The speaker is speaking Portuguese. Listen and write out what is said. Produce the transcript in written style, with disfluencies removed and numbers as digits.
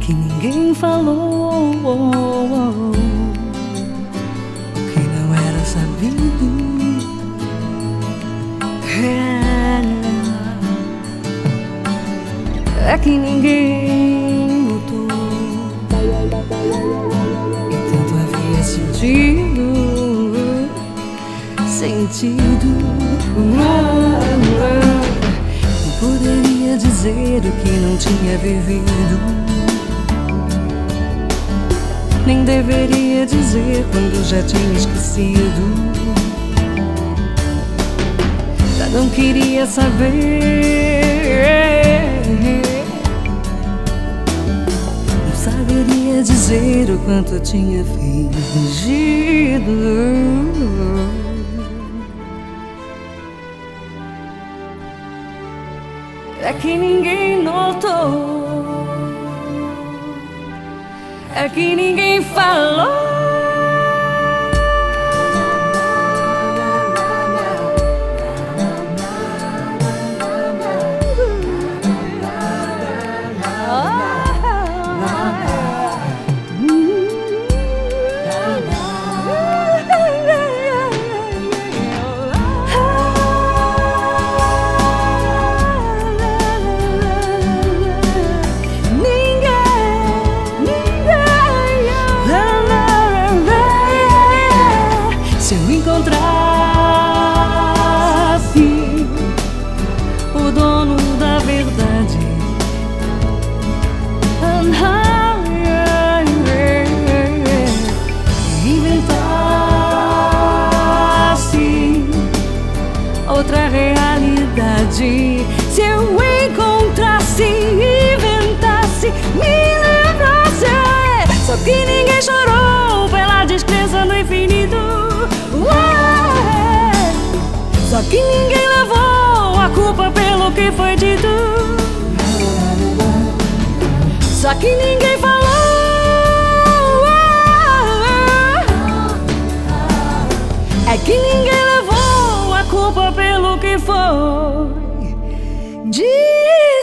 que ninguém falou, que não era sabido. É que ninguém notou, e tanto havia sentido. Não poderia dizer o que não tinha vivido, nem deveria dizer quando já tinha esquecido. Já não queria saber, não saberia dizer o quanto eu tinha fingido. É que ninguém notou, é que ninguém falou. Se eu encontrasse o dono da verdade, inventasse outra realidade, se eu encontrasse, inventasse, me lembrasse, só que ninguém chorou pela descrença no infinito. Só que ninguém levou a culpa pelo que foi dito. Só que ninguém falou. É que ninguém levou a culpa pelo que foi dito.